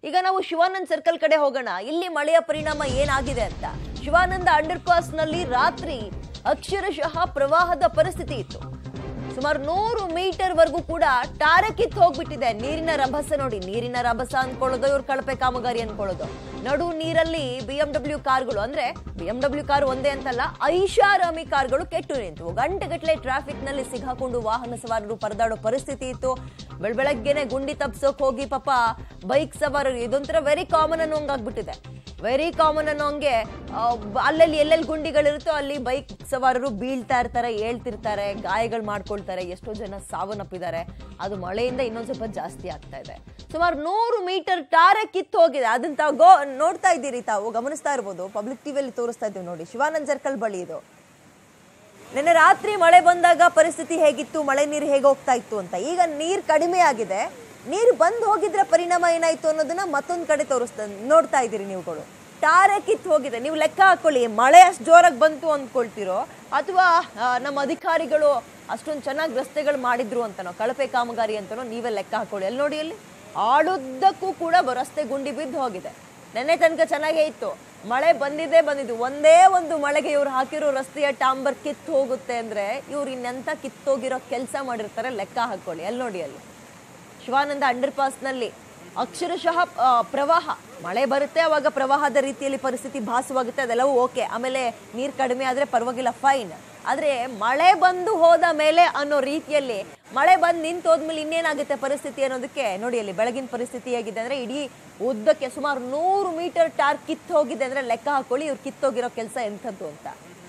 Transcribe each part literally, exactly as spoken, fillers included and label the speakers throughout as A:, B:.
A: ಈಗ ನಾವು ಶಿವಾನಂದ್ ಸರ್ಕಲ್ ಕಡೆ ಹೋಗೋಣ. ಇಲ್ಲಿ ಮಳೆಯ ಪರಿಣಾಮ ಏನಾಗಿದೆ ಅಂತ. ಶಿವಾನಂದ ಅಂಡರ್ ಪಾಸ್ ನಲ್ಲಿ ರಾತ್ರಿ ಅಕ್ಷರಶಃ ಪ್ರವಾಹದ ಪರಿಸ್ಥಿತಿ ಇತ್ತು. ಸುಮಾರು ನೂರು ಮೀಟರ್ ವರೆಗೂ ಕೂಡ ಟಾರೆ ಕಿತ್ತು ಹೋಗ್ಬಿಟ್ಟಿದೆ. ನೀರಿನ ರಭಸ ನೋಡಿ, ನೀರಿನ ರಭಸ ಅನ್ಕೊಳ್ಳೋದು ಇವ್ರು ಕಳಪೆ ಕಾಮಗಾರಿ ಅನ್ಕೊಳ್ಳೋದು. ನಡು ನೀರಲ್ಲಿ ಬಿಎಂಡಬ್ಲ್ಯೂ ಕಾರ್ಗಳು, ಅಂದ್ರೆ ಬಿಎಂಡಬ್ಲ್ಯೂ ಕಾರ್ ಒಂದೇ ಅಂತಲ್ಲ, ಐಷಾರಾಮಿ ಕಾರ್ಗಳು ಕೆಟ್ಟು ನಿಂತು ಗಂಟೆಗಟ್ಟಲೆ ಟ್ರಾಫಿಕ್ ನಲ್ಲಿ ಸಿಗಾಕೊಂಡು ವಾಹನ ಸವಾರರು ಪರದಾಡೋ ಪರಿಸ್ಥಿತಿ ಇತ್ತು. ಬೆಳ ಬೆಳಗ್ಗೆನೆ ಗುಂಡಿ ತಪ್ಸೋಕ್ ಹೋಗಿ ಪಾಪ ಬೈಕ್ ಸವಾರರು, ಇದೊಂಥರ ವೆರಿ ಕಾಮನ್ ಅನ್ನೋಂಗಾಗ್ಬಿಟ್ಟಿದೆ. ವೆರಿ ಕಾಮನ್ ಅನ್ನೋಂಗೆ ಅಲ್ಲಲ್ಲಿ ಎಲ್ಲೆಲ್ಲಿ ಗುಂಡಿಗಳಿರುತ್ತೋ ಅಲ್ಲಿ ಬೈಕ್ ಸವಾರರು ಬೀಳ್ತಾ ಇರ್ತಾರೆ, ಹೇಳ್ತಿರ್ತಾರೆ, ಗಾಯಗಳು ಮಾಡ್ಕೊಳ್ತಾರೆ. ಎಷ್ಟೋ ಜನ ಸಾವನ್ನಪ್ಪಿದ್ದಾರೆ. ಅದು ಮಳೆಯಿಂದ ಇನ್ನೊಂದ್ ಸ್ವಲ್ಪ ಜಾಸ್ತಿ ಆಗ್ತಾ ಇದೆ. ಸುಮಾರು ನೂರು ಮೀಟರ್ ಟಾರೆ ಕಿತ್ತು ಹೋಗಿದೆ. ಅದನ್ನ ತಾವು ಗೋ ನೋಡ್ತಾ ಇದ್ದೀರಿ, ತಾವು ಗಮನಿಸ್ತಾ ಇರ್ಬೋದು. ಪಬ್ಲಿಕ್ ಟಿವಿಯಲ್ಲಿ ತೋರಿಸ್ತಾ ಇದ್ದೀವಿ ನೋಡಿ, ಶಿವಾನಂದ್ ಸರ್ಕಲ್ ಬಳಿ ಇದು. ನಿನ್ನೆ ರಾತ್ರಿ ಮಳೆ ಬಂದಾಗ ಪರಿಸ್ಥಿತಿ ಹೇಗಿತ್ತು, ಮಳೆ ನೀರು ಹೇಗೆ ಹೋಗ್ತಾ ಇತ್ತು ಅಂತ. ಈಗ ನೀರು ಕಡಿಮೆ ಆಗಿದೆ. ನೀರು ಬಂದು ಹೋಗಿದ್ರೆ ಪರಿಣಾಮ ಏನಾಯ್ತು ಅನ್ನೋದನ್ನ ಮತ್ತೊಂದು ಕಡೆ ತೋರಿಸ್ತಾ ನೋಡ್ತಾ ಇದ್ದೀರಿ ನೀವುಗಳು. ಟಾರೆ ಕಿತ್ತು ಹೋಗಿದೆ. ನೀವು ಲೆಕ್ಕ ಹಾಕೊಳ್ಳಿ, ಮಳೆ ಅಷ್ಟು ಜೋರಾಗಿ ಬಂತು ಅಂದ್ಕೊಳ್ತಿರೋ ಅಥವಾ ನಮ್ಮ ಅಧಿಕಾರಿಗಳು ಅಷ್ಟೊಂದು ಚೆನ್ನಾಗಿ ರಸ್ತೆಗಳು ಮಾಡಿದ್ರು ಅಂತನೋ, ಕಳಪೆ ಕಾಮಗಾರಿ ಅಂತನೋ ನೀವೇ ಲೆಕ್ಕ ಹಾಕೊಳ್ಳಿ. ಅಲ್ಲಿ ನೋಡಿ, ಅಲ್ಲಿ ಆಳುದ್ದಕ್ಕೂ ಕೂಡ ರಸ್ತೆ ಗುಂಡಿ ಬಿದ್ದು ಹೋಗಿದೆ. ನೆನ್ನೆ ತನಕ ಚೆನ್ನಾಗೇ ಇತ್ತು, ಮಳೆ ಬಂದಿದೆ ಬಂದಿದ್ದು. ಒಂದೇ ಒಂದು ಮಳೆಗೆ ಇವ್ರು ಹಾಕಿರೋ ರಸ್ತೆಯ ಟಾಂಬರ್ ಕಿತ್ತು ಹೋಗುತ್ತೆ ಅಂದ್ರೆ ಇವ್ರು ಇನ್ನೆಂತ ಕಿತ್ತೋಗಿರೋ ಕೆಲಸ ಮಾಡಿರ್ತಾರೆ ಲೆಕ್ಕ ಹಾಕೊಳ್ಳಿ. ಅಲ್ಲಿ ನೋಡಿ, ಅಲ್ಲಿ ಶಿವಾನಂದ ಅಂಡರ್ ಪಾಸ್ ನಲ್ಲಿ ಅಕ್ಷರಶಃ ಪ್ರವಾಹ. ಮಳೆ ಬರುತ್ತೆ, ಅವಾಗ ಪ್ರವಾಹದ ರೀತಿಯಲ್ಲಿ ಪರಿಸ್ಥಿತಿ ಭಾಸವಾಗುತ್ತೆ, ಅದೆಲ್ಲವೂ ಓಕೆ. ಆಮೇಲೆ ನೀರು ಕಡಿಮೆ ಆದ್ರೆ ಪರವಾಗಿಲ್ಲ, ಫೈನ್. ಆದ್ರೆ ಮಳೆ ಬಂದು ಹೋದ ಮೇಲೆ ಅನ್ನೋ ರೀತಿಯಲ್ಲಿ, ಮಳೆ ಬಂದು ನಿಂತು ಹೋದ್ಮೇಲೆ ಇನ್ನೇನಾಗುತ್ತೆ ಪರಿಸ್ಥಿತಿ ಅನ್ನೋದಕ್ಕೆ ನೋಡಿ, ಅಲ್ಲಿ ಬೆಳಗಿನ ಪರಿಸ್ಥಿತಿ ಹೇಗಿದೆ ಅಂದ್ರೆ ಇಡೀ ಉದ್ದಕ್ಕೆ ಸುಮಾರು ನೂರು ಮೀಟರ್ ಟಾರ್ ಕಿತ್ತು ಹೋಗಿದೆ ಅಂದ್ರೆ ಲೆಕ್ಕ ಹಾಕೊಳ್ಳಿ ಇವ್ರು ಕಿತ್ತೋಗಿರೋ ಕೆಲಸ ಎಂಥದ್ದು ಅಂತ.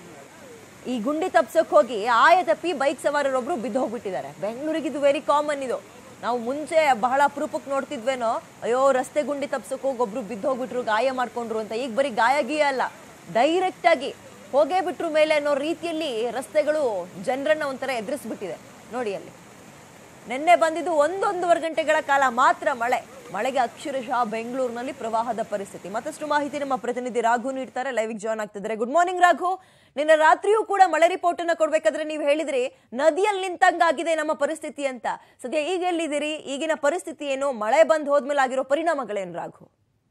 A: ಈ ಗುಂಡಿ ತಪ್ಸೋಕ್ ಹೋಗಿ ಆಯ ತಪ್ಪಿ ಬೈಕ್ ಸವಾರರೊಬ್ರು ಬಿದ್ದು ಹೋಗ್ಬಿಟ್ಟಿದ್ದಾರೆ. ಬೆಂಗಳೂರಿಗೆ ಇದು ವೆರಿ ಕಾಮನ್. ಇದು ನಾವು ಮುಂಚೆ ಬಹಳ ಅಪರೂಪಕ್ಕೆ ನೋಡ್ತಿದ್ವೇನೋ, ಅಯ್ಯೋ ರಸ್ತೆ ಗುಂಡಿ ತಪ್ಸೋಕ್ ಹೋಗಿ ಒಬ್ರು ಬಿದ್ದು ಹೋಗ್ಬಿಟ್ರು, ಗಾಯ ಮಾಡ್ಕೊಂಡ್ರು ಅಂತ. ಈಗ ಬರೀ ಗಾಯ ಗೀಯ ಅಲ್ಲ, ಡೈರೆಕ್ಟ್ ಆಗಿ ಹೋಗೇ ಬಿಟ್ರು ಮೇಲೆ ಅನ್ನೋ ರೀತಿಯಲ್ಲಿ ರಸ್ತೆಗಳು ಜನರನ್ನ ಒಂಥರ ಎದುರಿಸ್ಬಿಟ್ಟಿದೆ ನೋಡಿ. ಅಲ್ಲಿ ನಿನ್ನೆ ಬಂದಿದ್ದು ಒಂದೊಂದೂವರೆ ಗಂಟೆಗಳ ಕಾಲ ಮಾತ್ರ ಮಳೆ. ಮಳೆಗೆ ಅಕ್ಷರಶಃ ಬೆಂಗಳೂರಿನಲ್ಲಿ ಪ್ರವಾಹದ ಪರಿಸ್ಥಿತಿ. ಮತ್ತಷ್ಟು ಮಾಹಿತಿ ನಮ್ಮ ಪ್ರತಿನಿಧಿ ರಾಘು ನೀಡ್ತಾರೆ, ಲೈವ್ ಜಾಯ್ನ್ ಆಗ್ತಿದ್ದಾರೆ. Good morning Raghu. ನಿನ್ನೆ ರಾತ್ರಿಯೂ ಕೂಡ ಮಳೆ ರಿಪೋರ್ಟ್ ಅನ್ನ ಕೊಡ್ಬೇಕಾದ್ರೆ ನೀವು ಹೇಳಿದ್ರಿ ನದಿಯಲ್ಲಿ ನಿಂತಂಗಾಗಿದೆ ನಮ್ಮ ಪರಿಸ್ಥಿತಿ ಅಂತ. ಸದ್ಯ ಈಗ ಎಲ್ಲಿದ್ದೀರಿ, ಈಗಿನ ಪರಿಸ್ಥಿತಿ ಏನು, ಮಳೆ ಬಂದ್ ಹೋದ್ಮೇಲೆ ಆಗಿರೋ ಪರಿಣಾಮಗಳೇನು ರಾಘು?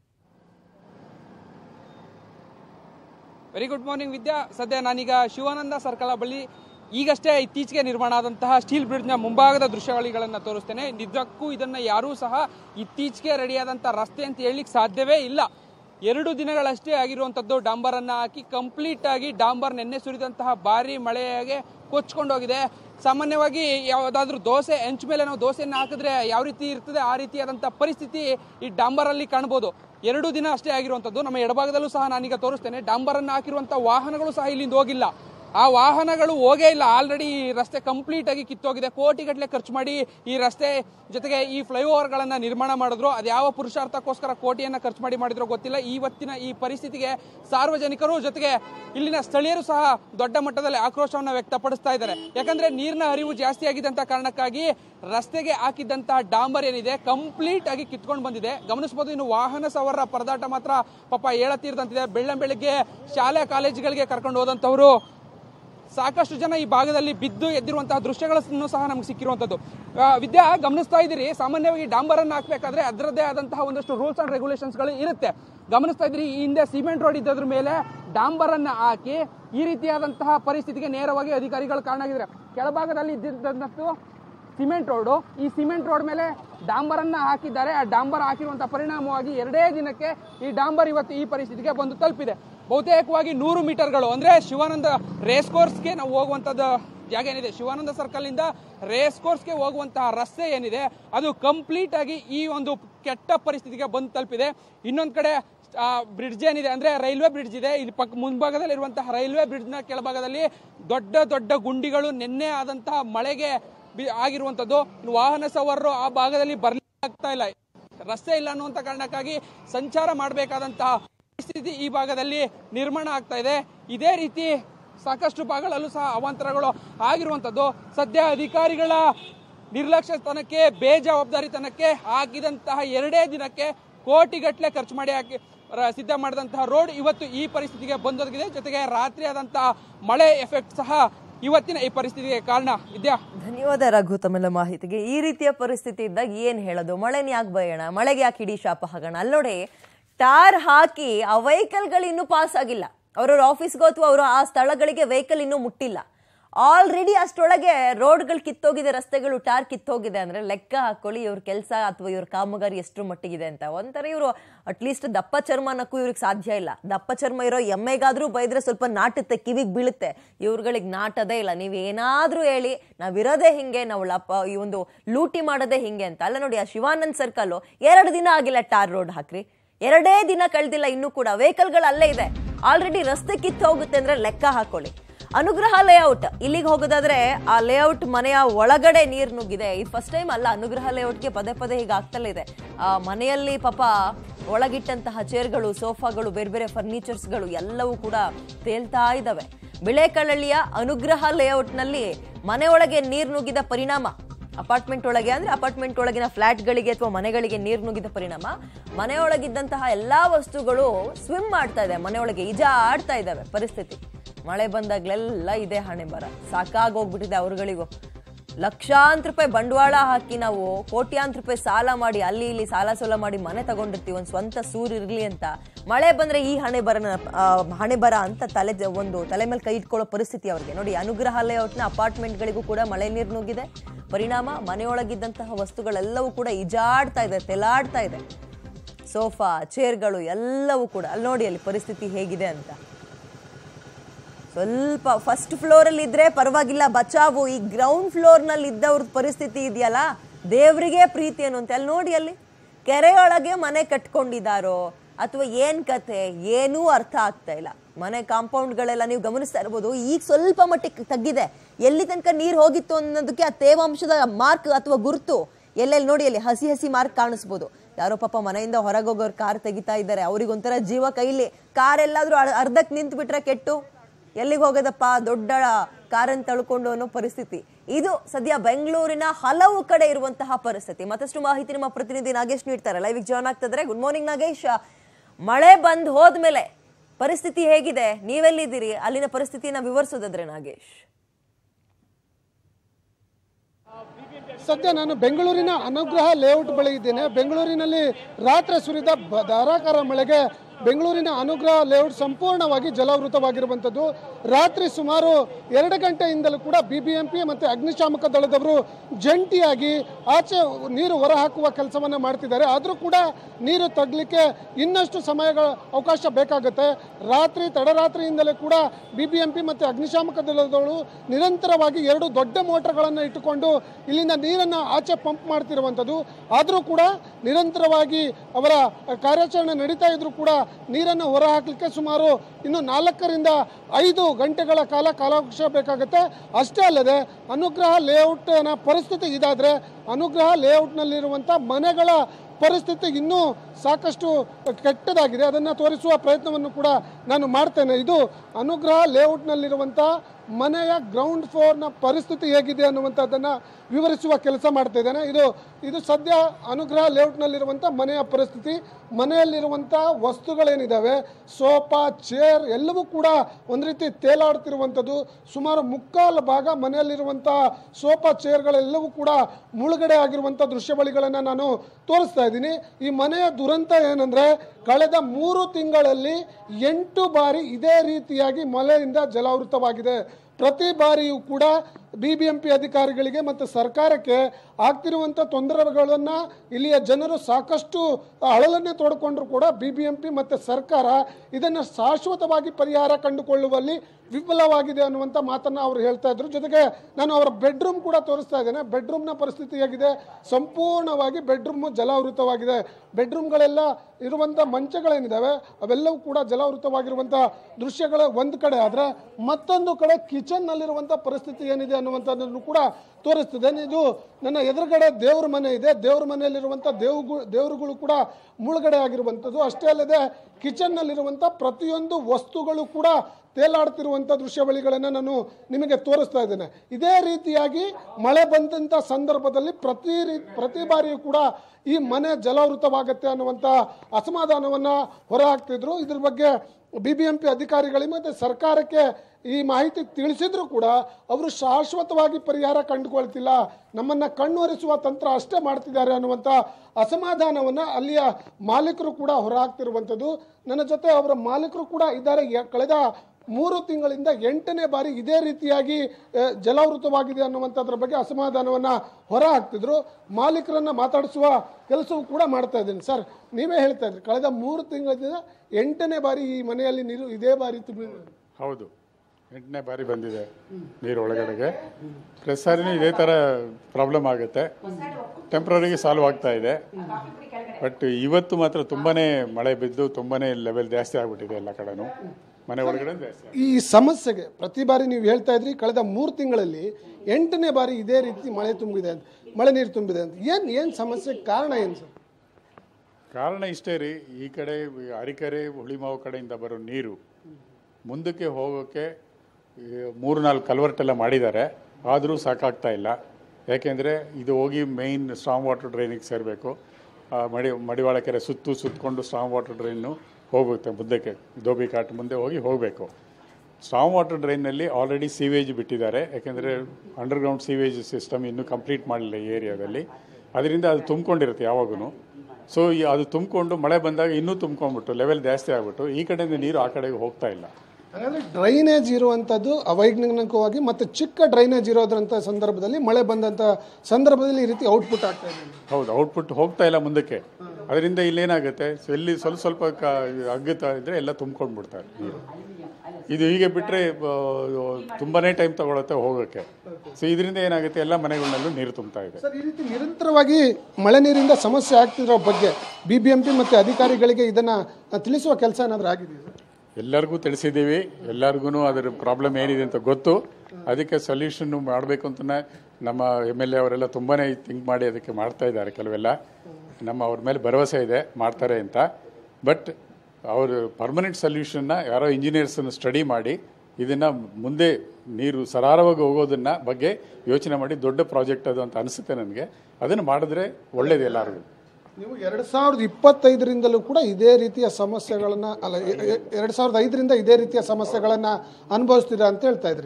B: ವೆರಿ ಗುಡ್ ಮಾರ್ನಿಂಗ್ ವಿದ್ಯಾ. ಸದ್ಯ ನಾನೀಗ ಶಿವಾನಂದ ಸರ್ಕಲ್ ಬಳಿ ಈಗಷ್ಟೇ ಇತ್ತೀಚೆಗೆ ನಿರ್ಮಾಣ ಆದಂತಹ ಸ್ಟೀಲ್ ಬ್ರಿಡ್ಜ್ನ ಮುಂಭಾಗದ ದೃಶ್ಯಾವಳಿಗಳನ್ನು ತೋರಿಸ್ತೇನೆ. ನಿಜಕ್ಕೂ ಇದನ್ನು ಯಾರೂ ಸಹ ಇತ್ತೀಚೆಗೆ ರೆಡಿಯಾದಂಥ ರಸ್ತೆ ಅಂತ ಹೇಳಲಿಕ್ಕೆ ಸಾಧ್ಯವೇ ಇಲ್ಲ. ಎರಡು ದಿನಗಳಷ್ಟೇ ಆಗಿರುವಂಥದ್ದು ಡಾಂಬರನ್ನು ಹಾಕಿ ಕಂಪ್ಲೀಟ್ ಆಗಿ ಡಾಂಬರ್ ನೆನ್ನೆ ಸುರಿದಂತಹ ಭಾರಿ ಮಳೆಗೆ ಕೊಚ್ಕೊಂಡೋಗಿದೆ. ಸಾಮಾನ್ಯವಾಗಿ ಯಾವುದಾದ್ರೂ ದೋಸೆ ಹೆಂಚು ಮೇಲೆ ನಾವು ದೋಸೆಯನ್ನು ಹಾಕಿದ್ರೆ ಯಾವ ರೀತಿ ಇರ್ತದೆ ಆ ರೀತಿಯಾದಂಥ ಪರಿಸ್ಥಿತಿ ಈ ಡಾಂಬರಲ್ಲಿ ಕಾಣ್ಬೋದು. ಎರಡು ದಿನ ಅಷ್ಟೇ ಆಗಿರುವಂಥದ್ದು. ನಮ್ಮ ಎಡಭಾಗದಲ್ಲೂ ಸಹ ನಾನೀಗ ತೋರಿಸ್ತೇನೆ. ಡಾಂಬರನ್ನು ಹಾಕಿರುವಂಥ ವಾಹನಗಳು ಸಹ ಇಲ್ಲಿಂದ ಹೋಗಿಲ್ಲ. ಆ ವಾಹನಗಳು ಹೋಗೇ ಇಲ್ಲ. ಆಲ್ರೆಡಿ ಈ ರಸ್ತೆ ಕಂಪ್ಲೀಟ್ ಆಗಿ ಕಿತ್ತೋಗಿದೆ. ಕೋಟಿಗಟ್ಟಲೆ ಖರ್ಚು ಮಾಡಿ ಈ ರಸ್ತೆ ಜೊತೆಗೆ ಈ ಫ್ಲೈಓವರ್ಗಳನ್ನು ನಿರ್ಮಾಣ ಮಾಡಿದ್ರು. ಅದು ಯಾವ ಪುರುಷಾರ್ಥಕ್ಕೋಸ್ಕರ ಕೋಟಿಯನ್ನು ಖರ್ಚು ಮಾಡಿ ಮಾಡಿದ್ರೋ ಗೊತ್ತಿಲ್ಲ. ಇವತ್ತಿನ ಈ ಪರಿಸ್ಥಿತಿಗೆ ಸಾರ್ವಜನಿಕರು ಜೊತೆಗೆ ಇಲ್ಲಿನ ಸ್ಥಳೀಯರು ಸಹ ದೊಡ್ಡ ಮಟ್ಟದಲ್ಲಿ ಆಕ್ರೋಶವನ್ನು ವ್ಯಕ್ತಪಡಿಸ್ತಾ ಇದ್ದಾರೆ. ಯಾಕಂದ್ರೆ ನೀರಿನ ಹರಿವು ಜಾಸ್ತಿ ಆಗಿದೆ ಅಂತ ಕಾರಣಕ್ಕಾಗಿ ರಸ್ತೆಗೆ ಹಾಕಿದ್ದಂತಹ ಡಾಂಬರ್ ಏನಿದೆ ಕಂಪ್ಲೀಟ್ ಆಗಿ ಕಿತ್ಕೊಂಡು ಬಂದಿದೆ. ಗಮನಿಸಬಹುದು. ಇನ್ನು ವಾಹನ ಸವಾರರ ಪರದಾಟ ಮಾತ್ರ ಪಾಪ ಹೇಳತೀರ್ದಂತಿದೆ. ಬೆಳ್ಳ ಬೆಳಿಗ್ಗೆ ಶಾಲೆ ಕಾಲೇಜುಗಳಿಗೆ ಕರ್ಕೊಂಡು ಹೋದಂತವರು ಸಾಕಷ್ಟು ಜನ ಈ ಭಾಗದಲ್ಲಿ ಬಿದ್ದು ಎದ್ದಿರುವಂತಹ ದೃಶ್ಯಗಳನ್ನು ಸಹ ನಮ್ಗೆ ಸಿಕ್ಕಿರುವಂತದ್ದು. ವಿದ್ಯಾ, ಗಮನಿಸ್ತಾ ಇದ್ದೀರಿ, ಸಾಮಾನ್ಯವಾಗಿ ಡಾಂಬರ್ ಅನ್ನು ಹಾಕಬೇಕಾದ್ರೆ ಅದರದ್ದೇ ಆದಂತಹ ಒಂದಷ್ಟು ರೂಲ್ಸ್ ಅಂಡ್ ರೆಗ್ಯುಲೇಷನ್ಸ್ ಗಳು ಇರುತ್ತೆ. ಗಮನಿಸ್ತಾ ಇದ್ರಿ, ಈ ಹಿಂದೆ ಸಿಮೆಂಟ್ ರೋಡ್ ಇದ್ದದ್ರ ಮೇಲೆ ಡಾಂಬರ್ ಅನ್ನ ಹಾಕಿ ಈ ರೀತಿಯಾದಂತಹ ಪರಿಸ್ಥಿತಿಗೆ ನೇರವಾಗಿ ಅಧಿಕಾರಿಗಳು ಕಾರಣ ಆಗಿದ್ದಾರೆ. ಕೆಳಭಾಗದಲ್ಲಿ ಇದ್ದಿದ್ದಂತೂ ಸಿಮೆಂಟ್ ರೋಡು, ಈ ಸಿಮೆಂಟ್ ರೋಡ್ ಮೇಲೆ ಡಾಂಬರ್ ಅನ್ನ ಹಾಕಿದ್ದಾರೆ. ಆ ಡಾಂಬರ್ ಹಾಕಿರುವಂತಹ ಪರಿಣಾಮವಾಗಿ ಎರಡೇ ದಿನಕ್ಕೆ ಈ ಡಾಂಬರ್ ಇವತ್ತು ಈ ಪರಿಸ್ಥಿತಿಗೆ ಬಂದು ತಲುಪಿದೆ. ಬಹುತೇಕವಾಗಿ ನೂರು ಮೀಟರ್ಗಳು ಅಂದ್ರೆ ಶಿವಾನಂದ ರೇಸ್ ಕೋರ್ಸ್ಗೆ ನಾವು ಹೋಗುವಂತದ್ದು ಜಾಗ ಏನಿದೆ, ಶಿವಾನಂದ ಸರ್ಕಲ್ ಇಂದ ರೇಸ್ ಕೋರ್ಸ್ಗೆ ಹೋಗುವಂತಹ ರಸ್ತೆ ಏನಿದೆ ಅದು ಕಂಪ್ಲೀಟ್ ಆಗಿ ಈ ಒಂದು ಕೆಟ್ಟ ಪರಿಸ್ಥಿತಿಗೆ ಬಂದು ತಲುಪಿದೆ. ಇನ್ನೊಂದು ಕಡೆ ಬ್ರಿಡ್ಜ್ ಏನಿದೆ ಅಂದ್ರೆ ರೈಲ್ವೆ ಬ್ರಿಡ್ಜ್ ಇದೆ. ಇಲ್ಲಿ ಪಕ್ಕ ಮುಂಭಾಗದಲ್ಲಿ ಇರುವಂತಹ ರೈಲ್ವೆ ಬ್ರಿಡ್ಜ್ ನ ಕೆಳಭಾಗದಲ್ಲಿ ದೊಡ್ಡ ದೊಡ್ಡ ಗುಂಡಿಗಳು ನಿನ್ನೆ ಆದಂತಹ ಮಳೆಗೆ ಆಗಿರುವಂತದ್ದು. ವಾಹನ ಸವಾರರು ಆ ಭಾಗದಲ್ಲಿ ಬರ್ಲಿಕ್ಕಾಗ್ತಾ ಇಲ್ಲ. ರಸ್ತೆ ಇಲ್ಲ ಅನ್ನುವಂತ ಕಾರಣಕ್ಕಾಗಿ ಸಂಚಾರ ಮಾಡಬೇಕಾದಂತಹ ಪರಿಸ್ಥಿತಿ ಈ ಭಾಗದಲ್ಲಿ ನಿರ್ಮಾಣ ಆಗ್ತಾ ಇದೆ. ಇದೇ ರೀತಿ ಸಾಕಷ್ಟು ಭಾಗಗಳಲ್ಲೂ ಸಹ ಅವಾಂತರಗಳು ಆಗಿರುವಂತದ್ದು. ಸದ್ಯ ಅಧಿಕಾರಿಗಳ ನಿರ್ಲಕ್ಷ್ಯತನಕ್ಕೆ, ಬೇಜವಾಬ್ದಾರಿತನಕ್ಕೆ ಆಗಿದಂತಹ ಎರಡೇ ದಿನಕ್ಕೆ ಕೋಟಿಗಟ್ಟಲೆ ಖರ್ಚು ಮಾಡಿ ಹಾಕಿ ಸಿದ್ಧ ಮಾಡಿದಂತಹ ರೋಡ್ ಇವತ್ತು ಈ ಪರಿಸ್ಥಿತಿಗೆ ಬಂದೊದಗಿದೆ. ಜೊತೆಗೆ ರಾತ್ರಿ ಆದಂತಹ ಮಳೆ ಎಫೆಕ್ಟ್ ಸಹ ಇವತ್ತಿನ ಈ ಪರಿಸ್ಥಿತಿಗೆ ಕಾರಣ. ವಿದ್ಯಾ,
A: ಧನ್ಯವಾದ ರಘು ತಮ್ಮೆಲ್ಲ ಮಾಹಿತಿಗೆ. ಈ ರೀತಿಯ ಪರಿಸ್ಥಿತಿ ಇದ್ದಾಗ ಏನ್ ಹೇಳೋದು, ಮಳೆನ ಯಾಕೆ ಬಯ್ಯೋಣ, ಮಳೆಗೆ ಯಾಕೆ ಇಡೀ ಶಾಪ ಹಾಕೋಣ. ಅಲ್ಲೋಡೆ ಟಾರ್ ಹಾಕಿ ಆ ವೆಹಿಕಲ್ಗಳು ಇನ್ನೂ ಪಾಸ್ ಆಗಿಲ್ಲ, ಅವ್ರವ್ರ ಆಫೀಸ್ಗೋ ಅಥವಾ ಅವರು ಆ ಸ್ಥಳಗಳಿಗೆ ವೆಹಿಕಲ್ ಇನ್ನೂ ಮುಟ್ಟಿಲ್ಲ. ಆಲ್ರೆಡಿ ಅಷ್ಟೊಳಗೆ ರೋಡ್ಗಳು ಕಿತ್ತೋಗಿದೆ, ರಸ್ತೆಗಳು ಟಾರ್ ಕಿತ್ತೋಗಿದೆ ಅಂದ್ರೆ ಲೆಕ್ಕ ಹಾಕೊಳ್ಳಿ ಇವ್ರ ಕೆಲಸ ಅಥವಾ ಇವ್ರ ಕಾಮಗಾರಿ ಎಷ್ಟು ಮಟ್ಟಿಗಿದೆ ಅಂತ. ಒಂಥರ ಇವರು ಅಟ್ಲೀಸ್ಟ್ ದಪ್ಪ ಚರ್ಮನಕ್ಕೂ ಇವ್ರಿಗೆ ಸಾಧ್ಯ ಇಲ್ಲ. ದಪ್ಪ ಚರ್ಮ ಇರೋ ಎಮ್ಮೆಗಾದ್ರೂ ಬೈದ್ರೆ ಸ್ವಲ್ಪ ನಾಟುತ್ತೆ, ಕಿವಿಗೆ ಬೀಳುತ್ತೆ. ಇವ್ರುಗಳಿಗೆ ನಾಟದೇ ಇಲ್ಲ. ನೀವ್ ಏನಾದ್ರೂ ಹೇಳಿ ನಾವಿರೋದೇ ಹಿಂಗೆ, ನಾವು ಲಪ್ಪ ಈ ಒಂದು ಲೂಟಿ ಮಾಡೋದೇ ಹಿಂಗೆ ಅಂತ. ಅಲ್ಲ ನೋಡಿ, ಆ ಶಿವಾನಂದ್ ಸರ್ಕಲ್ ಎರಡು ದಿನ ಆಗಿಲ್ಲ ಟಾರ್ ರೋಡ್ ಹಾಕ್ರಿ, ಎರಡೇ ದಿನ ಕಳ್ದಿಲ್ಲ, ಇನ್ನೂ ಕೂಡ ವೆಹಿಕಲ್ಗಳು ಅಲ್ಲೇ ಇದೆ. ಆಲ್ರೆಡಿ ರಸ್ತೆ ಕಿತ್ತು ಹೋಗುತ್ತೆ ಅಂದ್ರೆ ಲೆಕ್ಕ ಹಾಕೊಳ್ಳಿ. ಅನುಗ್ರಹ ಲೇಔಟ್ ಇಲ್ಲಿಗೆ ಹೋಗೋದಾದ್ರೆ ಆ ಲೇಔಟ್ ಮನೆಯ ಒಳಗಡೆ ನೀರು ನುಗ್ಗಿದೆ. ಇದು ಫಸ್ಟ್ ಟೈಮ್ ಅಲ್ಲ, ಅನುಗ್ರಹ ಲೇಔಟ್ಗೆ ಪದೇ ಪದೇ ಹೀಗೆ ಆಗ್ತಲೇ ಇದೆ. ಆ ಮನೆಯಲ್ಲಿ ಪಾಪ ಒಳಗಿಟ್ಟಂತಹ ಚೇರ್ಗಳು, ಸೋಫಾಗಳು, ಬೇರೆ ಬೇರೆ ಫರ್ನಿಚರ್ಸ್ಗಳು ಎಲ್ಲವೂ ಕೂಡ ತೇಲ್ತಾ ಇದ್ದಾವೆ. ಬಿಳೆಕಳಳ್ಳಿಯ ಅನುಗ್ರಹ ಲೇಔಟ್ನಲ್ಲಿ ಮನೆ ಒಳಗೆ ನೀರು ನುಗ್ಗಿದ ಪರಿಣಾಮ, ಅಪಾರ್ಟ್ಮೆಂಟ್ ಒಳಗೆ ಅಂದ್ರೆ ಅಪಾರ್ಟ್ಮೆಂಟ್ ಒಳಗಿನ ಫ್ಲಾಟ್ಗಳಿಗೆ ಅಥವಾ ಮನೆಗಳಿಗೆ ನೀರು ನುಗ್ಗಿದ ಪರಿಣಾಮ ಮನೆಯೊಳಗಿದ್ದಂತಹ ಎಲ್ಲಾ ವಸ್ತುಗಳು ಸ್ವಿಮ್ ಮಾಡ್ತಾ ಇದೆ, ಮನೆಯೊಳಗೆ ಈಜಾಡ್ತಾ ಇದ್ದಾವೆ. ಪರಿಸ್ಥಿತಿ ಮಳೆ ಬಂದಾಗ್ಲೆಲ್ಲ ಇದೆ ಹಣೆ ಬರ. ಸಾಕಾಗೋಗ್ಬಿಟ್ಟಿದೆ ಅವ್ರುಗಳಿಗೂ. ಲಕ್ಷಾಂತರ ರೂಪಾಯಿ ಬಂಡವಾಳ ಹಾಕಿ ನಾವು ಕೋಟ್ಯಾಂತರ ರೂಪಾಯಿ ಸಾಲ ಮಾಡಿ ಅಲ್ಲಿ ಇಲ್ಲಿ ಸಾಲ ಸೋಲ ಮಾಡಿ ಮನೆ ತಗೊಂಡಿರ್ತೀವಿ, ಒಂದು ಸ್ವಂತ ಸೂರು ಇರ್ಲಿ ಅಂತ. ಮಳೆ ಬಂದ್ರೆ ಈ ಹಣೆ ಬರನ ಹಣೆ ಬರ ಅಂತ ತಲೆ ಒಂದು ತಲೆ ಮೇಲೆ ಕೈ ಇಟ್ಕೊಳ್ಳೋ ಪರಿಸ್ಥಿತಿ ಅವ್ರಿಗೆ. ನೋಡಿ, ಅನುಗ್ರಹ ಲೇಔಟ್ನ ಅಪಾರ್ಟ್ಮೆಂಟ್ಗಳಿಗೂ ಕೂಡ ಮಳೆ ನೀರು ನುಗ್ಗಿದೆ. ಪರಿಣಾಮ ಮನೆಯೊಳಗಿದ್ದಂತಹ ವಸ್ತುಗಳೆಲ್ಲವೂ ಕೂಡ ಈಜಾಡ್ತಾ ಇದೆ, ತೆಲಾಡ್ತಾ ಇದೆ. ಸೋಫಾ, ಚೇರ್ಗಳು ಎಲ್ಲವೂ ಕೂಡ. ಅಲ್ಲಿ ನೋಡಿ ಅಲ್ಲಿ ಪರಿಸ್ಥಿತಿ ಹೇಗಿದೆ ಅಂತ. ಸ್ವಲ್ಪ ಫಸ್ಟ್ ಫ್ಲೋರ್ ಅಲ್ಲಿ ಇದ್ರೆ ಪರವಾಗಿಲ್ಲ, ಬಚಾವು. ಈ ಗ್ರೌಂಡ್ ಫ್ಲೋರ್ ನಲ್ಲಿ ಇದ್ದವ್ರ ಪರಿಸ್ಥಿತಿ ಇದೆಯಲ್ಲ, ದೇವರಿಗೆ ಪ್ರೀತಿ ಅನ್ನುವಂತೆ. ಅಲ್ಲಿ ನೋಡಿ, ಅಲ್ಲಿ ಕೆರೆಯೊಳಗೆ ಮನೆ ಕಟ್ಕೊಂಡಿದ್ದಾರೋ ಅಥವಾ ಏನ್ ಕತೆ ಏನೂ ಅರ್ಥ ಆಗ್ತಾ ಇಲ್ಲ. ಮನೆ ಕಾಂಪೌಂಡ್ಗಳೆಲ್ಲ ನೀವು ಗಮನಿಸ್ತಾ ಇರ್ಬೋದು, ಈಗ ಸ್ವಲ್ಪ ಮಟ್ಟಿಗೆ ತಗ್ಗಿದೆ. ಎಲ್ಲಿ ತನಕ ನೀರು ಹೋಗಿತ್ತು ಅನ್ನೋದಕ್ಕೆ ಆ ತೇವಾಂಶದ ಮಾರ್ಕ್ ಅಥವಾ ಗುರುತು ಎಲ್ಲೆಲ್ಲಿ ನೋಡಿ, ಅಲ್ಲಿ ಹಸಿ ಹಸಿ ಮಾರ್ಕ್ ಕಾಣಿಸ್ಬೋದು. ಯಾರೋ ಪಾಪ ಮನೆಯಿಂದ ಹೊರಗೆ ಹೋಗೋರು ಕಾರ್ ತೆಗಿತಾ ಇದ್ದಾರೆ, ಅವ್ರಿಗೊಂಥರ ಜೀವ ಕೈಲಿ. ಕಾರ್ ಎಲ್ಲಾದ್ರೂ ಅರ್ಧಕ್ಕೆ ನಿಂತು ಬಿಟ್ರೆ ಕೆಟ್ಟು ಎಲ್ಲಿಗೆ ಹೋಗೋದಪ್ಪ, ದೊಡ್ಡ ಕಾರನ್ನು ತಳ್ಕೊಂಡು ಅನ್ನೋ ಪರಿಸ್ಥಿತಿ. ಇದು ಸದ್ಯ ಬೆಂಗಳೂರಿನ ಹಲವು ಕಡೆ ಇರುವಂತಹ ಪರಿಸ್ಥಿತಿ. ಮತ್ತಷ್ಟು ಮಾಹಿತಿ ನಮ್ಮ ಪ್ರತಿನಿಧಿ ನಾಗೇಶ್ ನೀಡ್ತಾರೆ, ಲೈವ್ ಜಾಯ್ನ್ ಆಗ್ತಿದ್ರೆ. Good morning Nagesh. ಮಳೆ ಬಂದ್ ಹೋದ್ಮೇಲೆ ಪರಿಸ್ಥಿತಿ ಹೇಗಿದೆ, ನೀವೆಲ್ಲಿದ್ದೀರಿ, ಅಲ್ಲಿನ ಪರಿಸ್ಥಿತಿಯನ್ನ ವಿವರಿಸೋದಾದ್ರೆ ನಾಗೇಶ್?
C: ಸದ್ಯ ನಾನು ಬೆಂಗಳೂರಿನ ಅನುಗ್ರಹ ಲೇಔಟ್ ಬಳಿ ಇದ್ದೇನೆ. ಬೆಂಗಳೂರಿನಲ್ಲಿ ರಾತ್ರಿ ಸುರಿದ ಧಾರಾಕಾರ ಮಳೆಗೆ ಬೆಂಗಳೂರಿನ ಅನುಗ್ರಹ ಲೇಔಟ್ ಸಂಪೂರ್ಣವಾಗಿ ಜಲಾವೃತವಾಗಿರುವಂಥದ್ದು. ರಾತ್ರಿ ಸುಮಾರು ಎರಡು ಗಂಟೆಯಿಂದಲೂ ಕೂಡ ಬಿ ಬಿ ಎಂ ಪಿ ಮತ್ತು ಅಗ್ನಿಶಾಮಕ ದಳದವರು ಜಂಟಿಯಾಗಿ ಆಚೆ ನೀರು ಹೊರಹಾಕುವ ಕೆಲಸವನ್ನು ಮಾಡ್ತಿದ್ದಾರೆ. ಆದರೂ ಕೂಡ ನೀರು ತಗ್ಲಿಕ್ಕೆ ಇನ್ನಷ್ಟು ಸಮಯಗಳ ಅವಕಾಶ ಬೇಕಾಗುತ್ತೆ. ರಾತ್ರಿ ತಡರಾತ್ರಿಯಿಂದಲೇ ಕೂಡ ಬಿ ಬಿ ಎಂ ಪಿ ಮತ್ತು ಅಗ್ನಿಶಾಮಕ ದಳದವರು ನಿರಂತರವಾಗಿ ಎರಡು ದೊಡ್ಡ ಮೋಟರ್ಗಳನ್ನು ಇಟ್ಟುಕೊಂಡು ಇಲ್ಲಿಂದ ನೀರನ್ನು ಆಚೆ ಪಂಪ್ ಮಾಡ್ತಿರುವಂಥದ್ದು. ಆದರೂ ಕೂಡ ನಿರಂತರವಾಗಿ ಅವರ ಕಾರ್ಯಾಚರಣೆ ನಡೀತಾ ಇದ್ರೂ ಕೂಡ ನೀರನ್ನು ಹೊರಹಾಕಲಿಕ್ಕೆ ಸುಮಾರು ಇನ್ನು ನಾಲ್ಕರಿಂದ ಐದು ಗಂಟೆಗಳ ಕಾಲ ಕಾಲಾವಕಾಶ ಬೇಕಾಗುತ್ತೆ. ಅಷ್ಟೇ ಅಲ್ಲದೆ ಅನುಗ್ರಹ ಲೇಔಟ್ನ ಪರಿಸ್ಥಿತಿ ಇದಾದರೆ ಅನುಗ್ರಹ ಲೇಔಟ್ನಲ್ಲಿರುವಂಥ ಮನೆಗಳ ಪರಿಸ್ಥಿತಿ ಇನ್ನೂ ಸಾಕಷ್ಟು ಕೆಟ್ಟದಾಗಿದೆ. ಅದನ್ನು ತೋರಿಸುವ ಪ್ರಯತ್ನವನ್ನು ಕೂಡ ನಾನು ಮಾಡ್ತೇನೆ. ಇದು ಅನುಗ್ರಹ ಲೇಔಟ್ನಲ್ಲಿರುವಂಥ ಮನೆಯ ಗ್ರೌಂಡ್ ಫ್ಲೋರ್ನ ಪರಿಸ್ಥಿತಿ ಹೇಗಿದೆ ಅನ್ನುವಂಥದ್ದನ್ನು ವಿವರಿಸುವ ಕೆಲಸ ಮಾಡ್ತಾ ಇದ್ದೇನೆ. ಇದು ಇದು ಸದ್ಯ ಅನುಗ್ರಹ ಲೇಔಟ್ನಲ್ಲಿರುವಂಥ ಮನೆಯ ಪರಿಸ್ಥಿತಿ. ಮನೆಯಲ್ಲಿರುವಂಥ ವಸ್ತುಗಳೇನಿದ್ದಾವೆ, ಸೋಫಾ, ಚೇರ್ ಎಲ್ಲವೂ ಕೂಡ ಒಂದು ರೀತಿ ತೇಲಾಡ್ತಿರುವಂಥದ್ದು. ಸುಮಾರು ಮುಕ್ಕಾಲು ಭಾಗ ಮನೆಯಲ್ಲಿರುವಂಥ ಸೋಫಾ, ಚೇರ್ಗಳೆಲ್ಲವೂ ಕೂಡ ಮುಳುಗಡೆ ಆಗಿರುವಂಥ ದೃಶ್ಯಾವಳಿಗಳನ್ನು ನಾನು ತೋರಿಸ್ತಾ ಇದ್ದೀನಿ. ಈ ಮನೆಯ ದುರಂತ ಏನಂದರೆ, ಕಳೆದ ಮೂರು ತಿಂಗಳಲ್ಲಿ ಎಂಟು ಬಾರಿ ಇದೇ ರೀತಿಯಾಗಿ ಮಳೆಯಿಂದ ಜಲಾವೃತವಾಗಿದೆ. ಪ್ರತಿ ಬಾರಿಯೂ ಕೂಡ ಬಿ ಬಿ ಎಂ ಪಿ ಅಧಿಕಾರಿಗಳಿಗೆ ಮತ್ತು ಸರ್ಕಾರಕ್ಕೆ ಆಗ್ತಿರುವಂಥ ತೊಂದರೆಗಳನ್ನು ಇಲ್ಲಿಯ ಜನರು ಸಾಕಷ್ಟು ಅಳಲನ್ನೇ ತೋಡಿಕೊಂಡ್ರು ಕೂಡ ಬಿ ಬಿ ಎಂ ಪಿ ಮತ್ತು ಸರ್ಕಾರ ಇದನ್ನು ಶಾಶ್ವತವಾಗಿ ಪರಿಹಾರ ಕಂಡುಕೊಳ್ಳುವಲ್ಲಿ ವಿಫಲವಾಗಿದೆ ಅನ್ನುವಂಥ ಮಾತನ್ನು ಅವರು ಹೇಳ್ತಾ ಇದ್ರು. ಜೊತೆಗೆ ನಾನು ಅವರ ಬೆಡ್ರೂಮ್ ಕೂಡ ತೋರಿಸ್ತಾ ಇದ್ದೇನೆ. ಬೆಡ್ರೂಮ್ನ ಪರಿಸ್ಥಿತಿ ಹೇಗಿದೆ, ಸಂಪೂರ್ಣವಾಗಿ ಬೆಡ್ರೂಮ್ ಜಲಾವೃತವಾಗಿದೆ. ಬೆಡ್ರೂಮ್ಗಳೆಲ್ಲ ಇರುವಂಥ ಮಂಚಗಳೇನಿದ್ದಾವೆ ಅವೆಲ್ಲವೂ ಕೂಡ ಜಲಾವೃತವಾಗಿರುವಂಥ ದೃಶ್ಯಗಳು ಒಂದು ಕಡೆ ಆದರೆ, ಮತ್ತೊಂದು ಕಡೆ ಕಿಚನ್ನಲ್ಲಿರುವಂಥ ಪರಿಸ್ಥಿತಿ ಏನಿದೆ ಅನ್ನುವಂಥದ್ದನ್ನು ಕೂಡ ತೋರಿಸ್ತದೆ. ಇದು ನನ್ನ ಎದುರುಗಡೆ ದೇವ್ರ ಮನೆ ಇದೆ. ದೇವ್ರ ಮನೆಯಲ್ಲಿರುವಂಥ ದೇವ್ಗಳು ದೇವರುಗಳು ಕೂಡ ಮುಳುಗಡೆ ಆಗಿರುವಂಥದ್ದು. ಅಷ್ಟೇ ಅಲ್ಲದೆ ಕಿಚನ್ನಲ್ಲಿರುವಂಥ ಪ್ರತಿಯೊಂದು ವಸ್ತುಗಳು ಕೂಡ ತೇಲಾಡ್ತಿರುವಂಥ ದೃಶ್ಯಾವಳಿಗಳನ್ನು ನಾನು ನಿಮಗೆ ತೋರಿಸ್ತಾ ಇದ್ದೇನೆ. ಇದೇ ರೀತಿಯಾಗಿ ಮಳೆ ಬಂದಂಥ ಸಂದರ್ಭದಲ್ಲಿ ಪ್ರತಿ ಪ್ರತಿ ಬಾರಿಯೂ ಕೂಡ ಈ ಮನೆ ಜಲಾವೃತವಾಗುತ್ತೆ ಅನ್ನುವಂಥ ಅಸಮಾಧಾನವನ್ನು ಹೊರಹಾಕ್ತಿದ್ರು. ಇದ್ರ ಬಗ್ಗೆ ಬಿ ಬಿ ಎಂ ಪಿ ಅಧಿಕಾರಿಗಳಿಗೆ ಮತ್ತು ಸರ್ಕಾರಕ್ಕೆ ಈ ಮಾಹಿತಿ ತಿಳಿಸಿದ್ರು ಕೂಡ ಅವರು ಶಾಶ್ವತವಾಗಿ ಪರಿಹಾರ ಕಂಡುಕೊಳ್ತಿಲ್ಲ, ನಮ್ಮನ್ನು ಕಣ್ಣೊರೆಸುವ ತಂತ್ರ ಅಷ್ಟೇ ಮಾಡ್ತಿದ್ದಾರೆ ಅನ್ನುವಂಥ ಅಸಮಾಧಾನವನ್ನು ಅಲ್ಲಿಯ ಮಾಲೀಕರು ಕೂಡ ಹೊರಹಾಕ್ತಿರುವಂಥದ್ದು. ನನ್ನ ಜೊತೆ ಅವರ ಮಾಲೀಕರು ಕೂಡ ಇದ್ದಾರೆ. ಕಳೆದ ಮೂರು ತಿಂಗಳಿಂದ ಎಂಟನೇ ಬಾರಿ ಇದೇ ರೀತಿಯಾಗಿ ಜಲಾವೃತವಾಗಿದೆ ಅನ್ನುವಂಥದ್ರ ಬಗ್ಗೆ ಅಸಮಾಧಾನವನ್ನು ಹೊರ ಹಾಕ್ತಿದ್ರು. ಮಾಲೀಕರನ್ನ ಮಾತಾಡಿಸುವ ಕೆಲಸವೂ ಕೂಡ ಮಾಡ್ತಾ ಇದ್ದೀನಿ. ಸರ್, ನೀವೇ ಹೇಳ್ತಾ ಇದ್ರಿ ಕಳೆದ ಮೂರು ತಿಂಗಳಿಂದ ಎಂಟನೇ ಬಾರಿ ಈ ಮನೆಯಲ್ಲಿ ನೀರು ಇದೇ ಬಾರಿ ತುಂಬಿ.
D: ಹೌದು, ಎಂಟನೇ ಬಾರಿ ಬಂದಿದೆ ನೀರು ಒಳಗಡೆಗೆ. ಪ್ರತಿ ಸಾರಿನೂ ಇದೇ ಥರ ಪ್ರಾಬ್ಲಮ್ ಆಗುತ್ತೆ. ಟೆಂಪ್ರರಿಗೆ ಸಾಲ್ವ್ ಆಗ್ತಾ ಇದೆ, ಬಟ್ ಇವತ್ತು ಮಾತ್ರ ತುಂಬಾನೇ ಮಳೆ ಬಿದ್ದು ತುಂಬಾನೇ ಲೆವೆಲ್ ಜಾಸ್ತಿ ಆಗ್ಬಿಟ್ಟಿದೆ ಎಲ್ಲ ಕಡೆನೂ, ಮನೆ ಒಳಗಡೆ ಜಾಸ್ತಿ.
C: ಈ ಸಮಸ್ಯೆಗೆ ಪ್ರತಿ ಬಾರಿ ನೀವು ಹೇಳ್ತಾ ಇದ್ರಿ ಕಳೆದ ಮೂರು ತಿಂಗಳಲ್ಲಿ ಎಂಟನೇ ಬಾರಿ ಇದೇ ರೀತಿ ಮಳೆ ತುಂಬಿದೆ ಅಂತ, ಮಳೆ ನೀರು ತುಂಬಿದೆ ಅಂತ. ಏನು ಏನು ಸಮಸ್ಯೆ ಕಾರಣ ಏನು ಸರ್?
D: ಕಾರಣ ಇಷ್ಟೇ ರೀ, ಈ ಕಡೆ ಅರಿಕೆರೆ ಹುಳಿಮಾವು ಕಡೆಯಿಂದ ಬರೋ ನೀರು ಮುಂದಕ್ಕೆ ಹೋಗೋಕ್ಕೆ ಮೂರು ನಾಲ್ಕು ಕಲ್ವರ್ಟ್ ಎಲ್ಲ ಮಾಡಿದ್ದಾರೆ, ಆದರೂ ಸಾಕಾಗ್ತಾ ಇಲ್ಲ. ಯಾಕೆಂದರೆ ಇದು ಹೋಗಿ ಮೇಯ್ನ್ ಸ್ಟ್ರಾಂಗ್ ವಾಟರ್ ಡ್ರೈನಿಗೆ ಸೇರಬೇಕು. ಮಡಿ ಮಡಿವಾಳ ಕೆರೆ ಸುತ್ತು ಸುತ್ತಕೊಂಡು ಸ್ಟ್ರಾಂಗ್ ವಾಟರ್ ಡ್ರೈನು ಹೋಗುತ್ತೆ ಮುಂದಕ್ಕೆ, ದೋಬಿ ಕಾಟ್ ಮುಂದೆ ಹೋಗಿ ಹೋಗಬೇಕು. ಸ್ಟ್ರಾಂಗ್ ವಾಟರ್ ಡ್ರೈನಲ್ಲಿ ಆಲ್ರೆಡಿ ಸೀವೇಜ್ ಬಿಟ್ಟಿದ್ದಾರೆ, ಯಾಕೆಂದರೆ ಅಂಡರ್ಗ್ರೌಂಡ್ ಸೀವೇಜ್ ಸಿಸ್ಟಮ್ ಇನ್ನೂ ಕಂಪ್ಲೀಟ್ ಮಾಡಲಿಲ್ಲ ಈ ಏರಿಯಾದಲ್ಲಿ. ಅದರಿಂದ ಅದು ತುಂಬಿಕೊಂಡಿರುತ್ತೆ ಯಾವಾಗೂ. ಸೊ ಅದು ತುಂಬಿಕೊಂಡು ಮಳೆ ಬಂದಾಗ ಇನ್ನೂ ತುಂಬ್ಕೊಂಡ್ಬಿಟ್ಟು ಲೆವೆಲ್ ಜಾಸ್ತಿ ಆಗಿಬಿಟ್ಟು ಈ ಕಡೆಯಿಂದ ನೀರು ಆ ಕಡೆಗೆ ಹೋಗ್ತಾ ಇಲ್ಲ.
C: ಹಾಗಾದರೆ ಡ್ರೈನೇಜ್ ಇರುವಂಥದ್ದು ಅವೈಜ್ಞಾನಿಕವಾಗಿ ಮತ್ತು ಚಿಕ್ಕ ಡ್ರೈನೇಜ್ ಇರೋದ್ರಂಥ ಸಂದರ್ಭದಲ್ಲಿ ಮಳೆ ಬಂದಂಥ ಸಂದರ್ಭದಲ್ಲಿ ಈ ರೀತಿ ಔಟ್ಪುಟ್ ಆಗ್ತಾ ಇದೆ.
D: ಹೌದು, ಔಟ್ಪುಟ್ ಹೋಗ್ತಾ ಇಲ್ಲ ಮುಂದಕ್ಕೆ. ಅದರಿಂದ ಇಲ್ಲೇನಾಗುತ್ತೆ, ಎಲ್ಲಿ ಸ್ವಲ್ಪ ಸ್ವಲ್ಪ ಕ ಅಗ್ಗುತ್ತಾ ಇದ್ದರೆ ಎಲ್ಲ ತುಂಬ್ಕೊಂಡು ಬಿಡ್ತಾರೆ ನೀರು. ಇದು ಹೀಗೆ ಬಿಟ್ಟರೆ ತುಂಬಾ ಟೈಮ್ ತಗೊಳುತ್ತೆ ಹೋಗೋಕ್ಕೆ. ಸೊ ಇದರಿಂದ ಏನಾಗುತ್ತೆ, ಎಲ್ಲ ಮನೆಗಳಲ್ಲೂ ನೀರು ತುಂಬ್ತಾ ಇದೆ.
C: ಸರ್, ಈ ರೀತಿ ನಿರಂತರವಾಗಿ ಮಳೆ ನೀರಿಂದ ಸಮಸ್ಯೆ ಆಗ್ತಿರೋ ಬಗ್ಗೆ ಬಿ ಬಿ ಎಂ ಪಿ ಮತ್ತು ಅಧಿಕಾರಿಗಳಿಗೆ ಇದನ್ನು ತಿಳಿಸುವ ಕೆಲಸ ಏನಾದರೂ ಆಗಿದೆ ಸರ್?
D: ಎಲ್ಲರಿಗೂ ತಿಳಿಸಿದ್ದೀವಿ, ಎಲ್ಲರಿಗೂ ಅದರ ಪ್ರಾಬ್ಲಮ್ ಏನಿದೆ ಅಂತ ಗೊತ್ತು. ಅದಕ್ಕೆ ಸೊಲ್ಯೂಷನ್ ಮಾಡಬೇಕು ಅಂತ ನಮ್ಮ ಎಮ್ ಎಲ್ ಎ ಅವರೆಲ್ಲ ತುಂಬಾ ಥಿಂಕ್ ಮಾಡಿ ಅದಕ್ಕೆ ಮಾಡ್ತಾ ಇದ್ದಾರೆ. ಕೆಲವೆಲ್ಲ ನಮ್ಮ ಅವ್ರ ಮೇಲೆ ಭರವಸೆ ಇದೆ ಮಾಡ್ತಾರೆ ಅಂತ. ಬಟ್ ಅವರು ಪರ್ಮನೆಂಟ್ ಸೊಲ್ಯೂಷನ್ನ ಯಾರೋ ಇಂಜಿನಿಯರ್ಸನ್ನು ಸ್ಟಡಿ ಮಾಡಿ ಇದನ್ನು ಮುಂದೆ ನೀರು ಸರಾರವಾಗಿ ಹೋಗೋದನ್ನ ಬಗ್ಗೆ ಯೋಚನೆ ಮಾಡಿ ದೊಡ್ಡ ಪ್ರಾಜೆಕ್ಟ್ ಅದು ಅಂತ ಅನಿಸುತ್ತೆ ನನಗೆ. ಅದನ್ನು ಮಾಡಿದ್ರೆ ಒಳ್ಳೇದು ಎಲ್ಲರಿಗೂ.
C: ನೀವು ಎರಡು ಸಾವಿರದ ಇಪ್ಪತ್ತೈದರಿಂದಲೂ ಕೂಡ ಇದೇ ರೀತಿಯ ಸಮಸ್ಯೆಗಳನ್ನು ಅಲ್ಲ ಎರಡು ಸಾವಿರದ ಐದರಿಂದ ಇದೇ ರೀತಿಯ ಸಮಸ್ಯೆಗಳನ್ನು ಅನುಭವಿಸ್ತೀರಾ ಅಂತ ಹೇಳ್ತಾ ಇದ್ರಿ.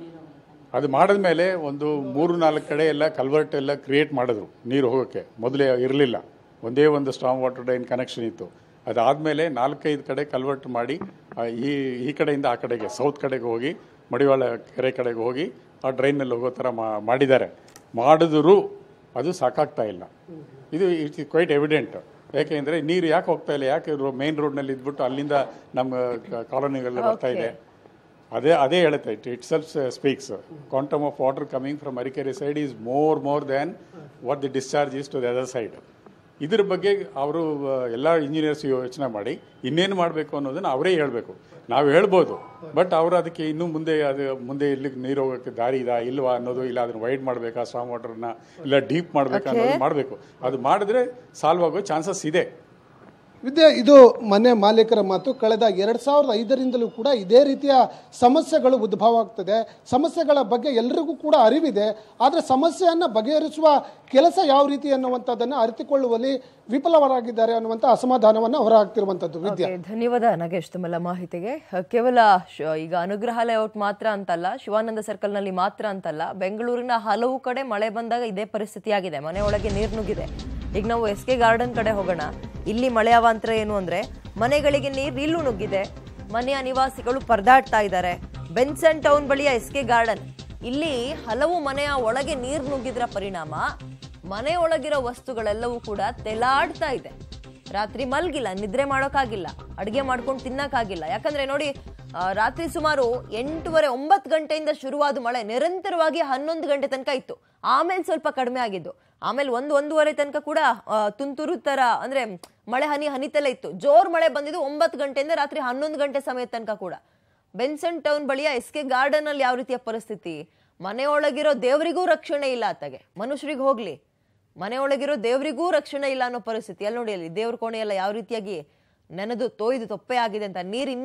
D: ಅದು ಮಾಡಿದ ಮೇಲೆ ಒಂದು ಮೂರು ನಾಲ್ಕು ಕಡೆ ಎಲ್ಲ ಕಲ್ವರ್ಟ್ ಎಲ್ಲ ಕ್ರಿಯೇಟ್ ಮಾಡಿದ್ರು ನೀರು ಹೋಗೋಕ್ಕೆ. ಮೊದಲೇ ಇರಲಿಲ್ಲ, ಒಂದೇ ಒಂದು ಸ್ಟ್ರಾಂಗ್ ವಾಟರ್ ಡ್ರೈನ್ ಕನೆಕ್ಷನ್ ಇತ್ತು. ಅದಾದಮೇಲೆ ನಾಲ್ಕೈದು ಕಡೆ ಕಲ್ವರ್ಟ್ ಮಾಡಿ ಈ ಈ ಕಡೆಯಿಂದ ಆ ಕಡೆಗೆ ಸೌತ್ ಕಡೆಗೆ ಹೋಗಿ ಮಡಿವಾಳ ಕೆರೆ ಕಡೆಗೆ ಹೋಗಿ ಆ ಡ್ರೈನಲ್ಲಿ ಹೋಗೋ ಥರ ಮಾಡಿದ್ದಾರೆ. ಮಾಡಿದ್ರು ಅದು ಸಾಕಾಗ್ತಾ ಇಲ್ಲ. ಇದು ಇಟ್ಸ್ ಕ್ವೈಟ್ ಎವಿಡೆಂಟ್. ಯಾಕೆಂದರೆ ನೀರು ಯಾಕೆ ಹೋಗ್ತಾ ಇಲ್ಲ, ಯಾಕೆ ಮೇನ್ ರೋಡ್ನಲ್ಲಿ ಇದ್ಬಿಟ್ಟು ಅಲ್ಲಿಂದ ನಮ್ಮ ಕಾಲೋನಿಗೆಲ್ಲ ಬರ್ತಾ ಇದೆ. ಅದೇ ಅದೇ ಹೇಳುತ್ತೆ, it itself speaks. Quantum of water coming from Arikere side is more more than what the discharge is to the other side. ಇದ್ರ ಬಗ್ಗೆ ಅವರು ಎಲ್ಲ ಇಂಜಿನಿಯರ್ಸ್ ಯೋಚನೆ ಮಾಡಿ ಇನ್ನೇನು ಮಾಡಬೇಕು ಅನ್ನೋದನ್ನು ಅವರೇ ಹೇಳಬೇಕು. ನಾವು ಹೇಳ್ಬೋದು, ಬಟ್ ಅವರು ಅದಕ್ಕೆ ಇನ್ನೂ ಮುಂದೆ ಅದು ಮುಂದೆ ಇಲ್ಲಿಗೆ ನೀರು ಹೋಗೋಕ್ಕೆ ದಾರಿ ಇದಾ ಇಲ್ವಾ ಅನ್ನೋದು, ಇಲ್ಲ ಅದನ್ನು ವೈಡ್ ಮಾಡಬೇಕಾ ಸ್ಟ್ರಾಂಗ್ ವಾಟರ್ನ, ಇಲ್ಲ ಡೀಪ್ ಮಾಡಬೇಕಾ ಅನ್ನೋದು ಮಾಡಬೇಕು. ಅದು ಮಾಡಿದ್ರೆ ಸಾಲ್ವ್ ಆಗೋ ಚಾನ್ಸಸ್ ಇದೆ.
C: ವಿದ್ಯೆ, ಇದು ಮನೆ ಮಾಲೀಕರ ಮಾತು. ಕಳೆದ ಎರಡು ಸಾವಿರದ ಐದರಿಂದಲೂ ಕೂಡ ಇದೇ ರೀತಿಯ ಸಮಸ್ಯೆಗಳು ಉದ್ಭವ ಆಗ್ತದೆ. ಸಮಸ್ಯೆಗಳ ಬಗ್ಗೆ ಎಲ್ಲರಿಗೂ ಕೂಡ ಅರಿವಿದೆ, ಆದರೆ ಸಮಸ್ಯೆಯನ್ನು ಬಗೆಹರಿಸುವ ಕೆಲಸ ಯಾವ ರೀತಿ ಅನ್ನುವಂಥದ್ದನ್ನು ಅರಿತುಕೊಳ್ಳುವಲ್ಲಿ ವಿಫಲರಾಗಿದ್ದಾರೆ ಅನ್ನುವಂಥ ಅಸಮಾಧಾನವನ್ನು ಹೊರಹಾಕ್ತಿರುವಂಥದ್ದು. ವಿದ್ಯಾ,
A: ಧನ್ಯವಾದ ನಾಗೇಶ್ ತಮ್ಮೆಲ್ಲ ಮಾಹಿತಿಗೆ. ಕೇವಲ ಈಗ ಅನುಗ್ರಹ ಲೇಔಟ್ ಮಾತ್ರ ಅಂತಲ್ಲ, ಶಿವಾನಂದ ಸರ್ಕಲ್ನಲ್ಲಿ ಮಾತ್ರ ಅಂತಲ್ಲ, ಬೆಂಗಳೂರಿನ ಹಲವು ಕಡೆ ಮಳೆ ಬಂದಾಗ ಇದೇ ಪರಿಸ್ಥಿತಿ ಆಗಿದೆ. ಮನೆ ಒಳಗೆ ನೀರು ನುಗ್ಗಿದೆ. ಈಗ ನಾವು ಎಸ್ ಕೆ ಗಾರ್ಡನ್ ಕಡೆ ಹೋಗೋಣ. ಇಲ್ಲಿ ಮಳೆ ಅವಾಂತರ ಏನು ಅಂದ್ರೆ ಮನೆಗಳಿಗೆ ನೀರು ಇಲ್ಲೂ ನುಗ್ಗಿದೆ, ಮನೆಯ ನಿವಾಸಿಗಳು ಪರದಾಡ್ತಾ ಇದ್ದಾರೆ. ಬೆನ್ಸನ್ ಟೌನ್ ಬಳಿಯ ಎಸ್ ಕೆ ಗಾರ್ಡನ್, ಇಲ್ಲಿ ಹಲವು ಮನೆಯ ಒಳಗೆ ನೀರು ನುಗ್ಗಿದ್ರ ಪರಿಣಾಮ ಮನೆಯೊಳಗಿರೋ ವಸ್ತುಗಳೆಲ್ಲವೂ ಕೂಡ ತೆಲಾಡ್ತಾ ಇದೆ. ರಾತ್ರಿ ಮಲ್ಗಿಲ್ಲ, ನಿದ್ರೆ ಮಾಡೋಕ್ಕಾಗಿಲ್ಲ, ಅಡುಗೆ ಮಾಡ್ಕೊಂಡು ತಿನ್ನಕ್ಕಾಗಿಲ್ಲ. ಯಾಕಂದ್ರೆ ನೋಡಿ, ರಾತ್ರಿ ಸುಮಾರು ಎಂಟೂವರೆ ಒಂಬತ್ತು ಗಂಟೆಯಿಂದ ಶುರುವಾದ ಮಳೆ ನಿರಂತರವಾಗಿ ಹನ್ನೊಂದು ಗಂಟೆ ತನಕ ಇತ್ತು. ಆಮೇಲೆ ಸ್ವಲ್ಪ ಕಡಿಮೆ ಆಗಿದ್ದು, ಆಮೇಲೆ ಒಂದು ಒಂದೂವರೆ ತನಕ ಕೂಡ ತುಂತುರು ತರ ಅಂದ್ರೆ ಮಳೆ ಹನಿ ಹನಿತಲೇ ಇತ್ತು. ಜೋರ್ ಮಳೆ ಬಂದಿದ್ದು ಒಂಬತ್ತು ಗಂಟೆಯಿಂದ ರಾತ್ರಿ ಹನ್ನೊಂದು ಗಂಟೆ ಸಮಯ ತನಕ ಕೂಡ. ಬೆನ್ಸನ್ ಟೌನ್ ಬಳಿಯ ಎಸ್ ಕೆ ಗಾರ್ಡನ್ ಅಲ್ಲಿ ಯಾವ ರೀತಿಯ ಪರಿಸ್ಥಿತಿ, ಮನೆಯೊಳಗಿರೋ ದೇವರಿಗೂ ರಕ್ಷಣೆ ಇಲ್ಲ. ಅತ್ತಾಗೆ ಮನುಷ್ಯರಿಗೆ ಹೋಗ್ಲಿ, ಮನೆಯೊಳಗಿರೋ ದೇವರಿಗೂ ರಕ್ಷಣೆ ಇಲ್ಲ ಅನ್ನೋ ಪರಿಸ್ಥಿತಿ. ಅಲ್ಲಿ ನೋಡಿ, ಅಲ್ಲಿ ದೇವ್ರ ಕೋಣೆ ಎಲ್ಲ ಯಾವ ರೀತಿಯಾಗಿ ನೆನೆದು ತೋಯ್ದು ತೊಪ್ಪೆ ಆಗಿದೆ ಅಂತ. ನೀರು ಇನ್ನೂ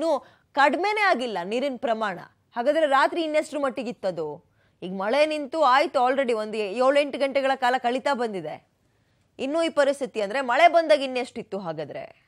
A: ಕಡಿಮೆನೇ ಆಗಿಲ್ಲ ನೀರಿನ ಪ್ರಮಾಣ. ಹಾಗಾದ್ರೆ ರಾತ್ರಿ ಇನ್ನೆಷ್ಟರ ಮಟ್ಟಿಗಿತ್ತದು? ಈಗ ಮಳೆ ನಿಂತು ಆಯ್ತು, ಆಲ್ರೆಡಿ ಒಂದು ಏಳೆಂಟು ಗಂಟೆಗಳ ಕಾಲ ಕಳೀತಾ ಬಂದಿದೆ. ಇನ್ನೂ ಈ ಪರಿಸ್ಥಿತಿ ಅಂದ್ರೆ ಮಳೆ ಬಂದಾಗ ಇನ್ನೆಷ್ಟಿತ್ತು ಹಾಗಾದ್ರೆ?